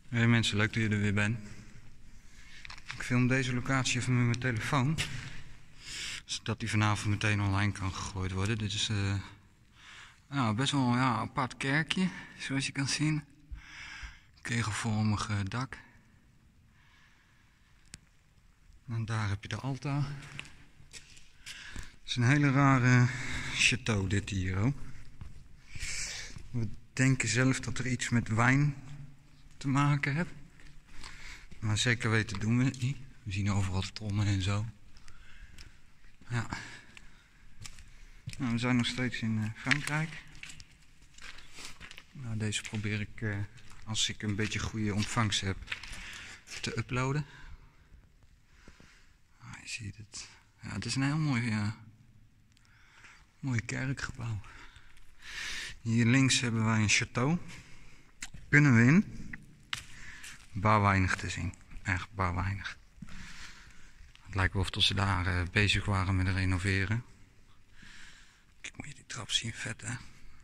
Hey mensen, leuk dat je er weer bent. Ik film deze locatie even met mijn telefoon, zodat die vanavond meteen online kan gegooid worden. Dit is best wel een apart kerkje, zoals je kan zien. Kegelvormig dak. En daar heb je de altaar. Het is een hele rare château dit hier ook. We denken zelf dat er iets met wijn te maken heeft. Maar zeker weten doen we het niet. We zien overal tonnen en zo. Ja. Nou, we zijn nog steeds in Frankrijk. Nou, deze probeer ik, als ik een beetje goede ontvangst heb, te uploaden. Je ziet het. Ja, het is een heel mooi kerkgebouw. Hier links hebben wij een château. Kunnen we in. Bar weinig te zien. Echt bar weinig. Het lijkt wel of ze daar bezig waren met renoveren. Kijk, moet je die trap zien, vet hè.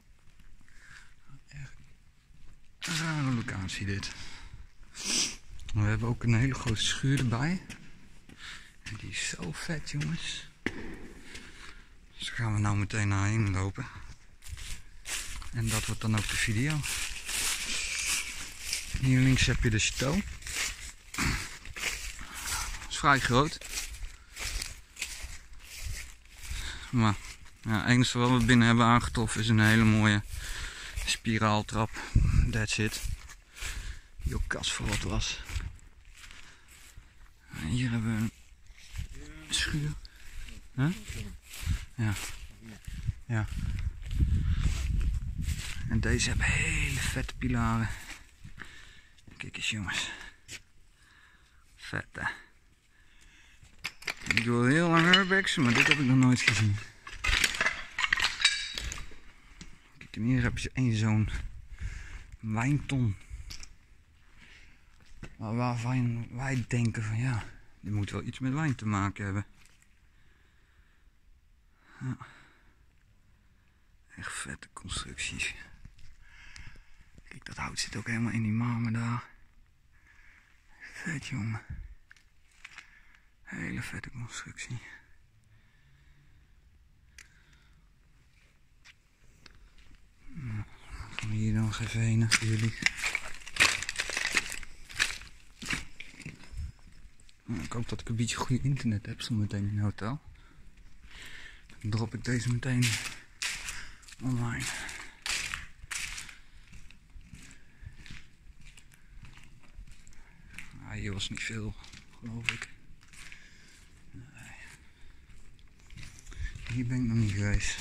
Echt een rare locatie dit. We hebben ook een hele grote schuur erbij. En die is zo vet jongens. Dus daar gaan we nou meteen naar heen lopen. En dat wordt dan ook de video. Hier links heb je de château. Het is vrij groot. Maar ja, het enige wat we binnen hebben aangetroffen is een hele mooie spiraaltrap. That's it. Die ook kasverrot was. En hier hebben we een schuur. Huh? Ja. Ja. En deze hebben hele vette pilaren. Kijk eens jongens. Vet hè. Ik wil heel lang urbexen, maar dit heb ik nog nooit gezien. Kijk, en hier heb je één zo'n wijnton. Waarvan wij denken van ja, dit moet wel iets met wijn te maken hebben. Ja. Echt vette constructies. Kijk, dat hout zit ook helemaal in die marmer daar. Vet jongen. Hele vette constructie. Nou, gaan we hier nog even heen voor jullie. Nou, ik hoop dat ik een beetje goed internet heb zo meteen in het hotel. Dan drop ik deze meteen online. Hier was niet veel, geloof ik. Nee. Hier ben ik nog niet geweest.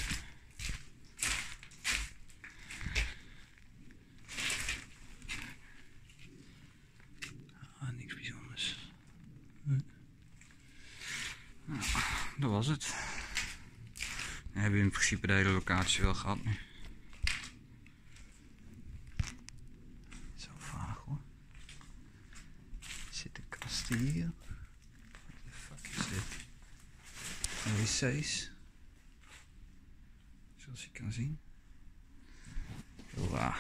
Niks bijzonders. Nou, dat was het. We hebben in principe de hele locatie wel gehad nu. Zo vaag hoor. Zit de kast hier? Wat de fuck is dit? Wc's. Zoals je kan zien. Wow.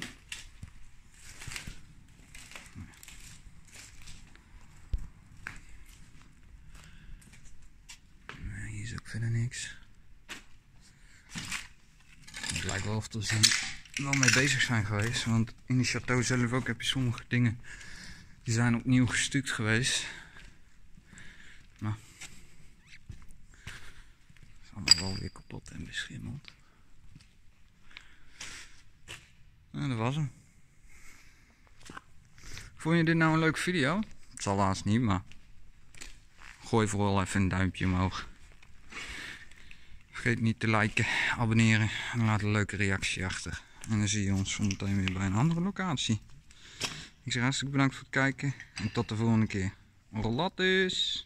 Nee, hier is ook verder niks. Het lijkt wel of ze wel mee bezig zijn geweest. Want in de château zelf ook heb je sommige dingen. Die zijn opnieuw gestuukt geweest. Nou. Het is allemaal wel weer kapot en beschimmeld. En dat was hem. Vond je dit nou een leuke video? Het zal laatst niet, maar gooi vooral even een duimpje omhoog. Vergeet niet te liken, abonneren en laat een leuke reactie achter. En dan zie je ons zometeen weer bij een andere locatie. Ik zeg hartstikke bedankt voor het kijken en tot de volgende keer. Lattes!